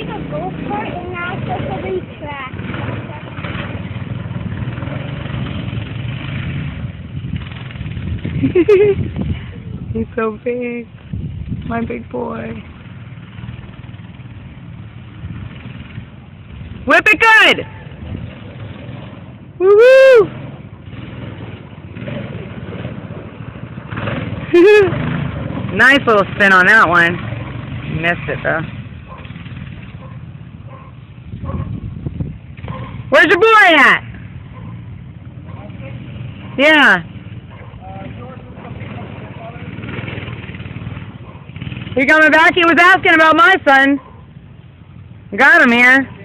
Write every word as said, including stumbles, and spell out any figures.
like a golf cart, and now it's just a big track. He's so big. My big boy. Whip it good! Woo-hoo! Nice little spin on that one. Missed it though. Where's your boy at? Yeah. He coming back? He was asking about my son. Got him here.